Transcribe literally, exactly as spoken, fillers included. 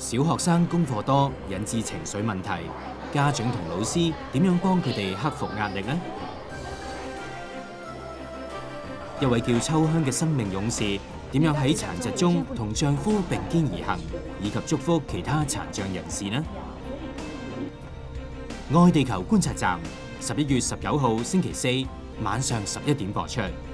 小學生功課多，引致情緒問題，家長同老師點樣幫佢哋克服壓力呢？一位叫秋香嘅生命勇士，點樣喺殘疾中同丈夫並肩而行，以及祝福其他殘障人士呢？愛地球觀察站，十一月十九號星期四晚上十一點播出。